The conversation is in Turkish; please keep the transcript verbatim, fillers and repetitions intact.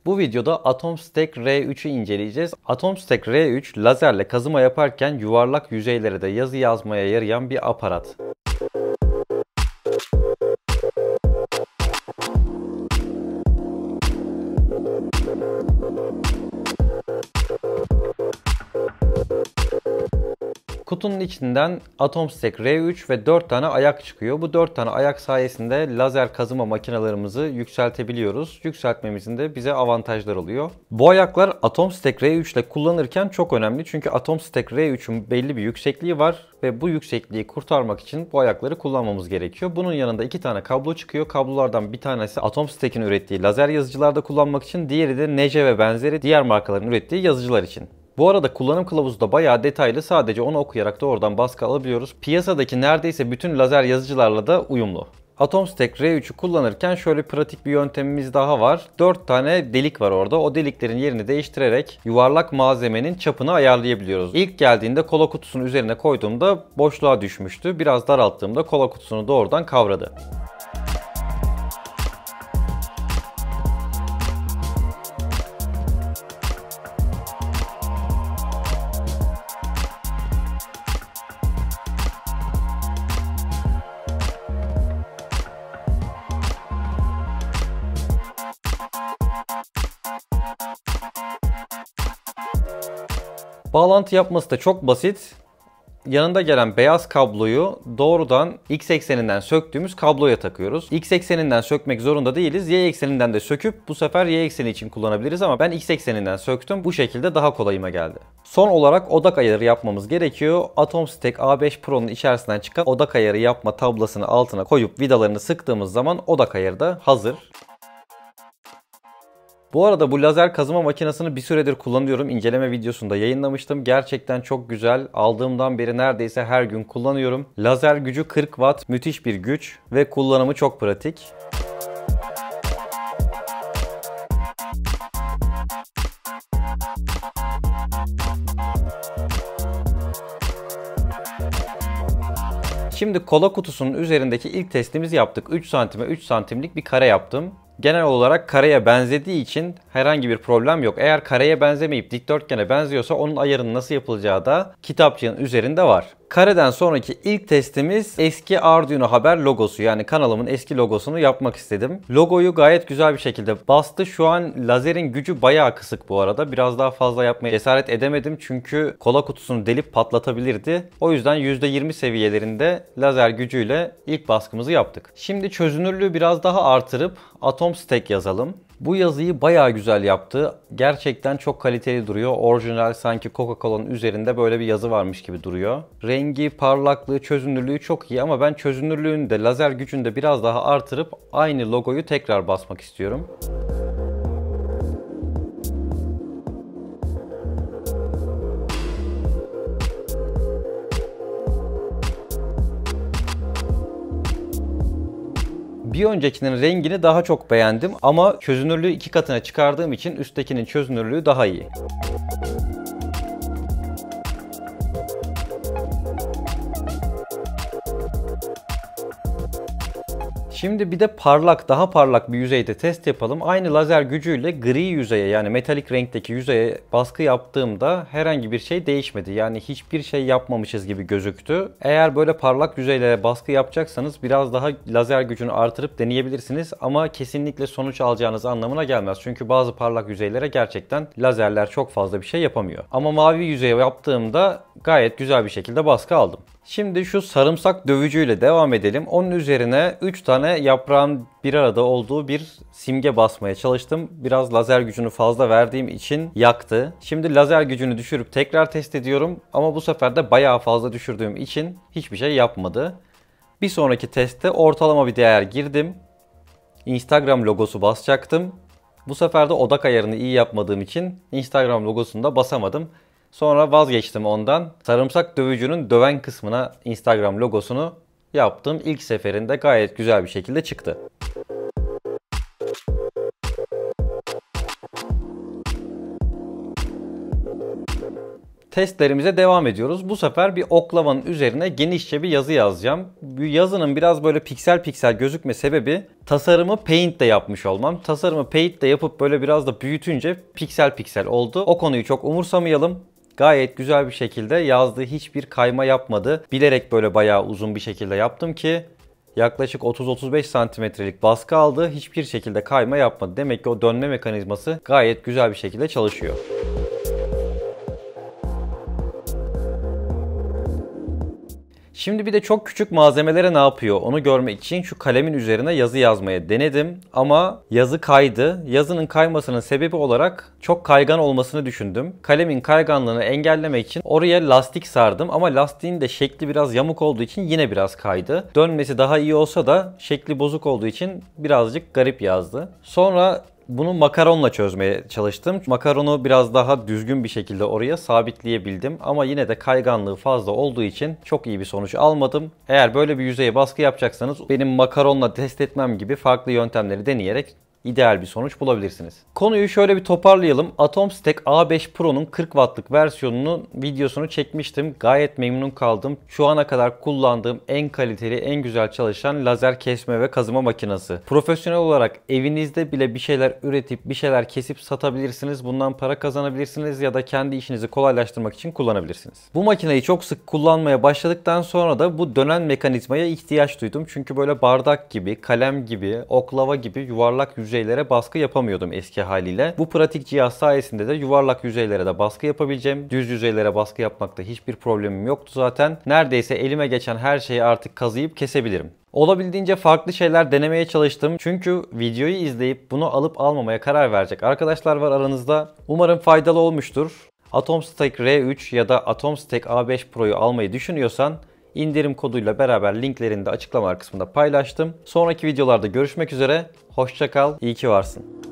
Bu videoda Atomstek R üç'ü inceleyeceğiz. Atomstek R üç lazerle kazıma yaparken yuvarlak yüzeylere de yazı yazmaya yarayan bir aparat. Kutunun içinden Atomstek R üç ve dört tane ayak çıkıyor. Bu dört tane ayak sayesinde lazer kazıma makinalarımızı yükseltebiliyoruz. Yükseltmemizin de bize avantajlar oluyor. Bu ayaklar Atomstek R üç ile kullanırken çok önemli. Çünkü Atomstek R üçün belli bir yüksekliği var ve bu yüksekliği kurtarmak için bu ayakları kullanmamız gerekiyor. Bunun yanında iki tane kablo çıkıyor. Kablolardan bir tanesi Atomstek'in ürettiği lazer yazıcılarda kullanmak için, diğeri de Nece ve benzeri diğer markaların ürettiği yazıcılar için. Bu arada kullanım kılavuzu da bayağı detaylı, sadece onu okuyarak da oradan baskı alabiliyoruz. Piyasadaki neredeyse bütün lazer yazıcılarla da uyumlu. Atomstek R üç'ü kullanırken şöyle pratik bir yöntemimiz daha var. dört tane delik var orada. O deliklerin yerini değiştirerek yuvarlak malzemenin çapını ayarlayabiliyoruz. İlk geldiğinde kola kutusunun üzerine koyduğumda boşluğa düşmüştü. Biraz daralttığımda kola kutusunu doğrudan kavradı. Bağlantı yapması da çok basit. Yanında gelen beyaz kabloyu doğrudan X ekseninden söktüğümüz kabloya takıyoruz. X ekseninden sökmek zorunda değiliz. Y ekseninden de söküp bu sefer Y ekseni için kullanabiliriz ama ben X ekseninden söktüm. Bu şekilde daha kolayıma geldi. Son olarak odak ayarı yapmamız gerekiyor. Atomstek A beş Pro'nun içerisinden çıkan odak ayarı yapma tablasını altına koyup vidalarını sıktığımız zaman odak ayarı da hazır. Bu arada bu lazer kazıma makinesini bir süredir kullanıyorum. İnceleme videosunda yayınlamıştım. Gerçekten çok güzel. Aldığımdan beri neredeyse her gün kullanıyorum. Lazer gücü kırk watt. Müthiş bir güç ve kullanımı çok pratik. Şimdi kola kutusunun üzerindeki ilk testimizi yaptık. üç santime üç santimlik bir kare yaptım. Genel olarak kareye benzediği için herhangi bir problem yok. Eğer kareye benzemeyip dikdörtgene benziyorsa onun ayarının nasıl yapılacağı da kitapçığın üzerinde var. Kareden sonraki ilk testimiz eski Arduino Haber logosu, yani kanalımın eski logosunu yapmak istedim. Logoyu gayet güzel bir şekilde bastı. Şu an lazerin gücü bayağı kısık bu arada. Biraz daha fazla yapmaya cesaret edemedim çünkü kola kutusunu delip patlatabilirdi. O yüzden yüzde yirmi seviyelerinde lazer gücüyle ilk baskımızı yaptık. Şimdi çözünürlüğü biraz daha artırıp Atomstek yazalım. Bu yazıyı bayağı güzel yaptı. Gerçekten çok kaliteli duruyor. Orijinal, sanki Coca-Cola'nın üzerinde böyle bir yazı varmış gibi duruyor. Rengi, parlaklığı, çözünürlüğü çok iyi ama ben çözünürlüğünü de lazer gücünü de biraz daha artırıp aynı logoyu tekrar basmak istiyorum. Bir öncekinin rengini daha çok beğendim ama çözünürlüğü iki katına çıkardığım için üsttekinin çözünürlüğü daha iyi. Şimdi bir de parlak, daha parlak bir yüzeyde test yapalım. Aynı lazer gücüyle gri yüzeye, yani metalik renkteki yüzeye baskı yaptığımda herhangi bir şey değişmedi. Yani hiçbir şey yapmamışız gibi gözüktü. Eğer böyle parlak yüzeylere baskı yapacaksanız biraz daha lazer gücünü artırıp deneyebilirsiniz. Ama kesinlikle sonuç alacağınız anlamına gelmez. Çünkü bazı parlak yüzeylere gerçekten lazerler çok fazla bir şey yapamıyor. Ama mavi yüzeye yaptığımda gayet güzel bir şekilde baskı aldım. Şimdi şu sarımsak dövücüyle devam edelim. Onun üzerine üç tane yaprağın bir arada olduğu bir simge basmaya çalıştım. Biraz lazer gücünü fazla verdiğim için yaktı. Şimdi lazer gücünü düşürüp tekrar test ediyorum. Ama bu sefer de bayağı fazla düşürdüğüm için hiçbir şey yapmadı. Bir sonraki testte ortalama bir değer girdim. Instagram logosu basacaktım. Bu sefer de odak ayarını iyi yapmadığım için Instagram logosunu da basamadım. Sonra vazgeçtim ondan. Sarımsak dövücünün döven kısmına Instagram logosunu yaptım. İlk seferinde gayet güzel bir şekilde çıktı. Testlerimize devam ediyoruz. Bu sefer bir oklavanın üzerine genişçe bir yazı yazacağım. Bu yazının biraz böyle piksel piksel gözükme sebebi tasarımı Paint'le yapmış olmam. Tasarımı Paint'le yapıp böyle biraz da büyütünce piksel piksel oldu. O konuyu çok umursamayalım. Gayet güzel bir şekilde yazdığı, hiçbir kayma yapmadı. Bilerek böyle bayağı uzun bir şekilde yaptım ki yaklaşık otuz otuz beş santimetrelik baskı aldı. Hiçbir şekilde kayma yapmadı. Demek ki o dönme mekanizması gayet güzel bir şekilde çalışıyor. Şimdi bir de çok küçük malzemelere ne yapıyor onu görmek için şu kalemin üzerine yazı yazmaya denedim. Ama yazı kaydı. Yazının kaymasının sebebi olarak çok kaygan olmasını düşündüm. Kalemin kayganlığını engellemek için oraya lastik sardım. Ama lastiğin de şekli biraz yamuk olduğu için yine biraz kaydı. Dönmesi daha iyi olsa da şekli bozuk olduğu için birazcık garip yazdı. Sonra bunu makaronla çözmeye çalıştım. Makaronu biraz daha düzgün bir şekilde oraya sabitleyebildim. Ama yine de kayganlığı fazla olduğu için çok iyi bir sonuç almadım. Eğer böyle bir yüzeye baskı yapacaksanız benim makaronla test etmem gibi farklı yöntemleri deneyerek ideal bir sonuç bulabilirsiniz. Konuyu şöyle bir toparlayalım. Atomstek A beş Pro'nun kırk wattlık versiyonunun videosunu çekmiştim. Gayet memnun kaldım. Şu ana kadar kullandığım en kaliteli, en güzel çalışan lazer kesme ve kazıma makinesi. Profesyonel olarak evinizde bile bir şeyler üretip bir şeyler kesip satabilirsiniz. Bundan para kazanabilirsiniz ya da kendi işinizi kolaylaştırmak için kullanabilirsiniz. Bu makineyi çok sık kullanmaya başladıktan sonra da bu dönen mekanizmaya ihtiyaç duydum. Çünkü böyle bardak gibi, kalem gibi, oklava gibi yuvarlak yüzey yüzeylere baskı yapamıyordum eski haliyle. Bu pratik cihaz sayesinde de yuvarlak yüzeylere de baskı yapabileceğim. Düz yüzeylere baskı yapmakta hiçbir problemim yoktu zaten. Neredeyse elime geçen her şeyi artık kazıyıp kesebilirim. Olabildiğince farklı şeyler denemeye çalıştım. Çünkü videoyu izleyip bunu alıp almamaya karar verecek arkadaşlar var aranızda. Umarım faydalı olmuştur. Atomstek R üç ya da Atomstek A beş Pro'yu almayı düşünüyorsan İndirim koduyla beraber linklerini de açıklama kısmında paylaştım. Sonraki videolarda görüşmek üzere. Hoşça kal, iyi ki varsın.